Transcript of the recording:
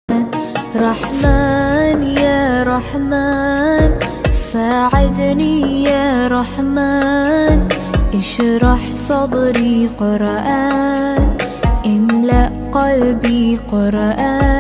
رحمن يا رحمن ساعدني يا رحمن، اشرح صدري قرآن، املأ قلبي قرآن.